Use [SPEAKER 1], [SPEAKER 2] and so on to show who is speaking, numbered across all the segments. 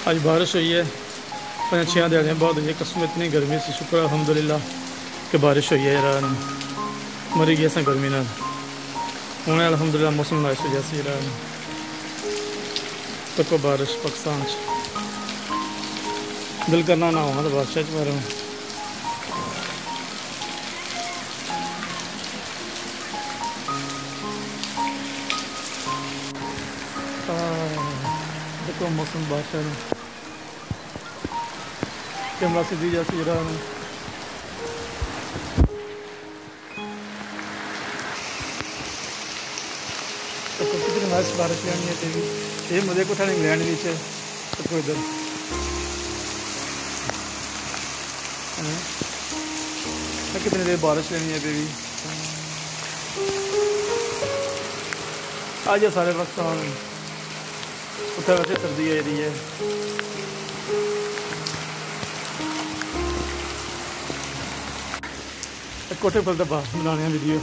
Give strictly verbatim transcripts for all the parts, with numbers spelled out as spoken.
[SPEAKER 1] आज बारिश हुई है, पाँच छः दिहाड़ियाँ बाद हुई है। कसम इतनी गर्मी से शुक्र अल्हम्दुलिल्लाह कि बारिश हुई है यार, मरी गया सा गर्मी ना हूँ अल्हम्दुलिल्लाह मौसम नाइस हो जैसे यार तक बारिश पाकिस्तान दिल करना ना हो तो बारिश मारे देखो मौसम बारिश कैमरा सीधी जैसी रहा है। तो कितनी नाइस बारिश लेनी है तेरी ये मुझे को था इंग्लैंड नीचे तो इधर कितनी देर बारिश लेनी है बेबी आज सारे वक्त उठा वैसे सर्दी आई रही है। कोठे पर दबा बनाने वीडियो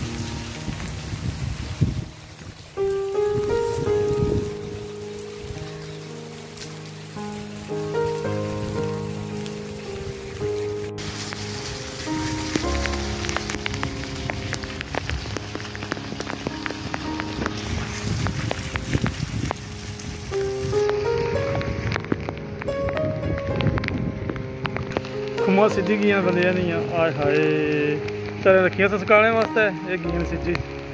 [SPEAKER 1] खुमा सीधी गियां बंदियां नहीं आए हाय तेरे रखियां तो सकाने वास्ते ये गियां सीधी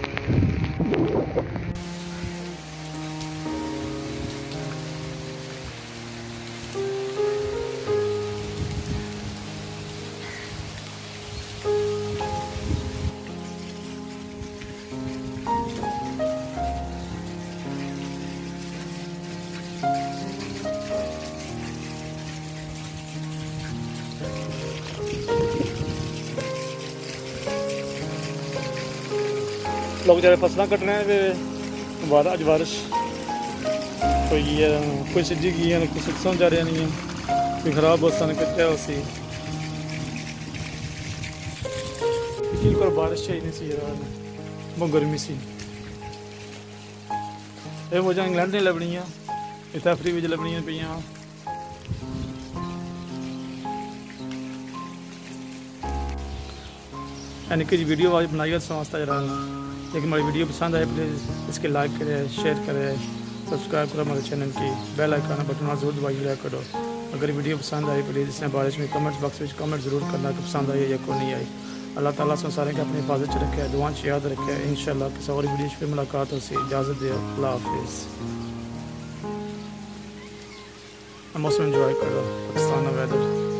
[SPEAKER 1] लोग जरा फसलें कटने बाद अज बारिश कोई है कोई सिजी गई है कोई समझ आ रहा नहीं है कोई खराब बस्ता ने कच्चा उसी बिल्कुल बारिश चाहिए नहीं सी बहुत गर्मी सी ये वजह इंग्लैंड नहीं लभनियाँ इतना फ्री विच लभनियाँ पियाँ यानी कि वीडियो आज बनाई समझता जरा लेकिन हमारी वीडियो पसंद आए प्लीज़ इसके लाइक करें शेयर करें सब्सक्राइब करो हमारे चैनल की बेल आइकन बटन जरूर दबाइए करो। अगर वीडियो पसंद आई प्लीज़ इसने बारिश में कमेंट्स बॉक्स में कमेंट जरूर करना कि पसंद आई या कोई नहीं आई। अल्लाह ताला से सारे अपनी हिफाजत रखे दुआन याद रखे इंशाल्लाह किसी और वीडियो फिर मुलाकात हो सी इजाज़त दे अल्लाह हाफिज़। मौसम इंजॉय करो पाकिस्तान वेदर।